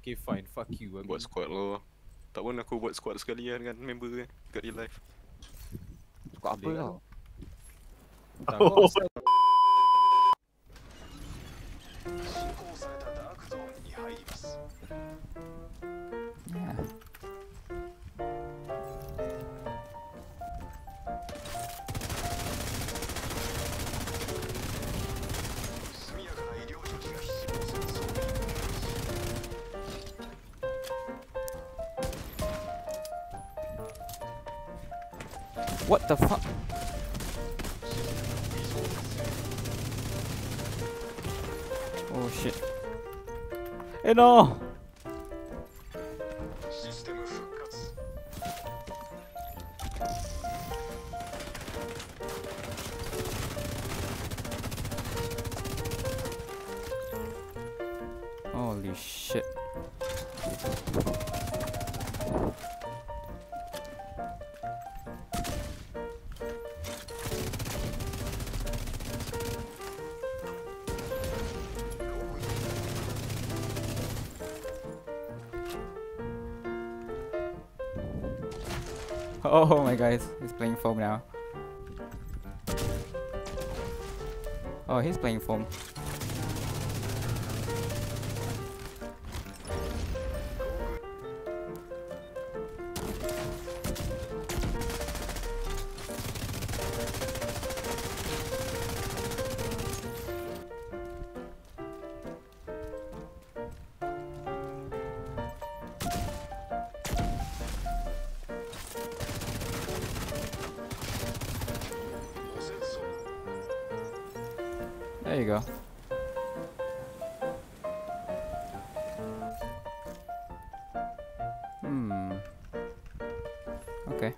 Okay, fine. Fuck you. Buat squad lo. Tak pun aku buat squad sekali lah dengan member kan kat real life. Suka apa Boleh tau? Tak kau asal. Yeah. What the fuck? Oh shit. Eh no! Holy shit. Oh my god, he's playing foam now. Oh, he's playing foam. There you go. Okay.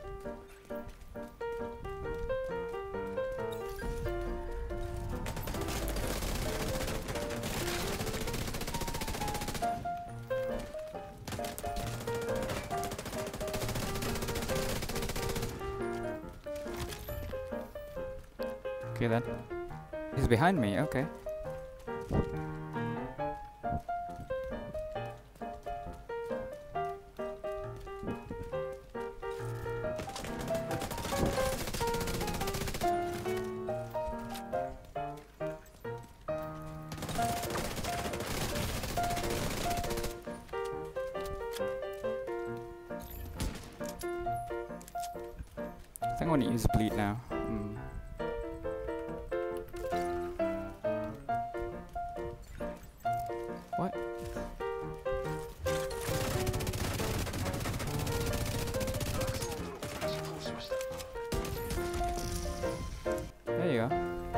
Okay then. He's behind me, okay. I think I want to use bleed now. What? There you go.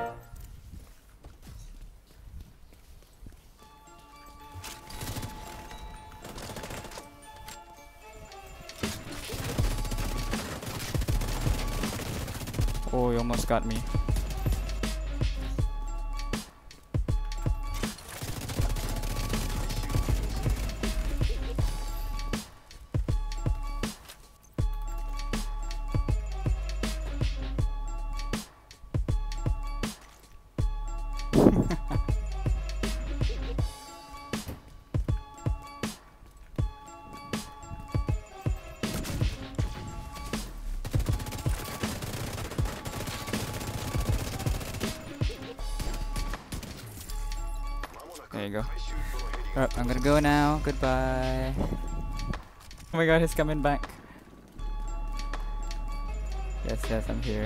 Oh, you almost got me. There you go. Alright, I'm gonna go now. Goodbye. Oh my god, he's coming back. Yes, yes, I'm here.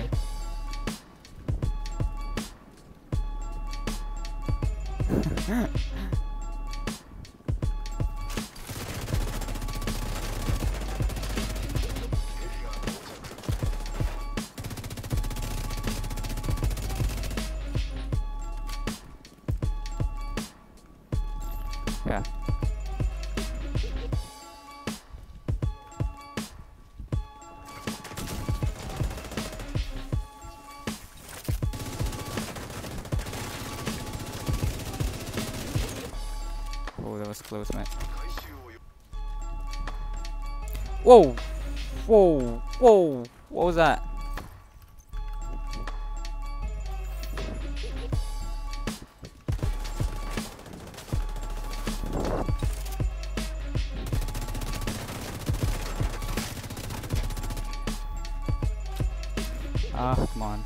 Yeah. Oh, that was close, man. Whoa! Whoa! Whoa! What was that? Ah, come on.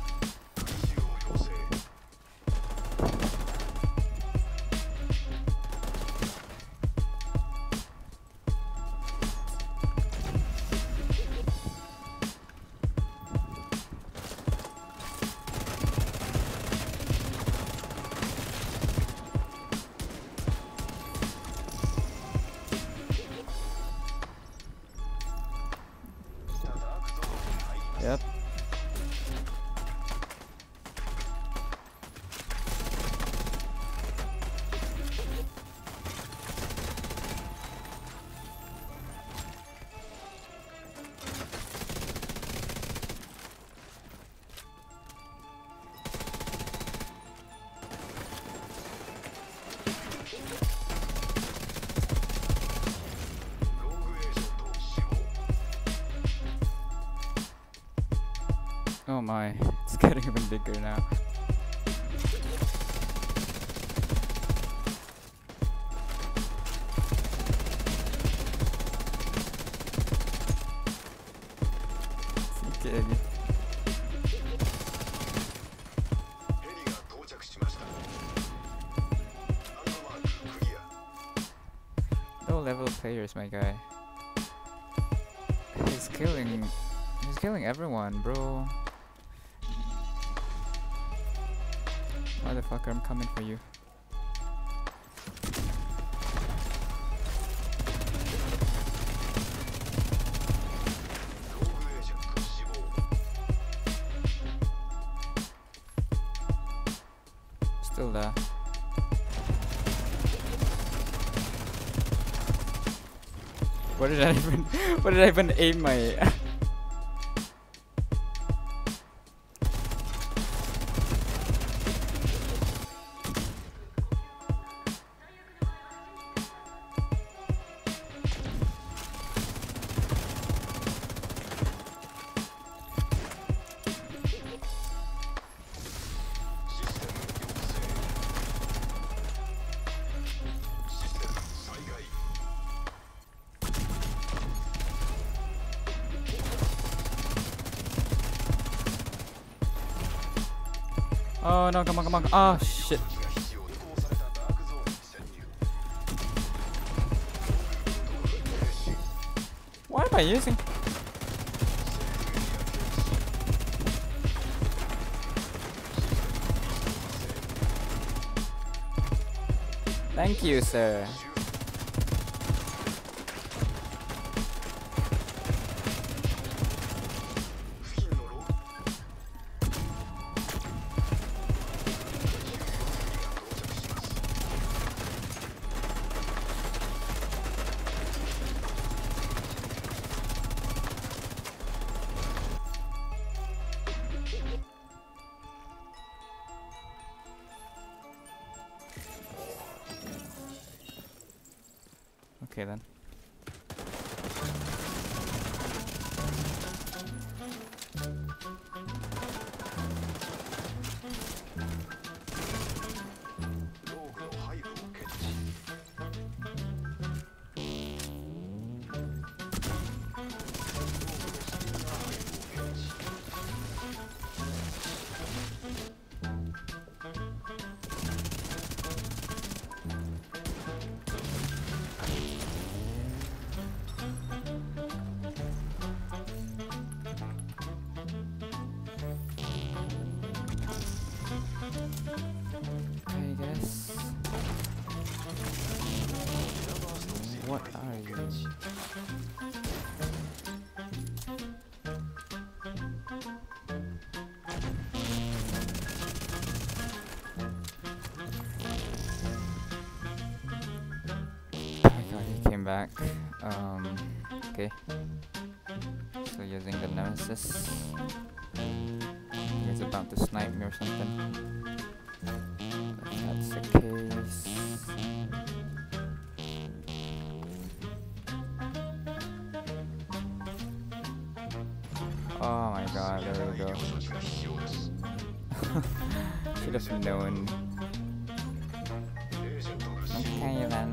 Yep. Oh my, it's getting even bigger now. CKB. Low level players, my guy. He's killing everyone, bro. Motherfucker, I'm coming for you. Still there. What did I even aim my Oh no, come on, come on. Oh shit. What am I using? Thank you, sir. Okay then. I guess. What are you? Oh my god, he came back. Okay. Still using the Nemesis. He's about to snipe me or something. If that's the case. Oh my god, there we go. Should have known. Okay then.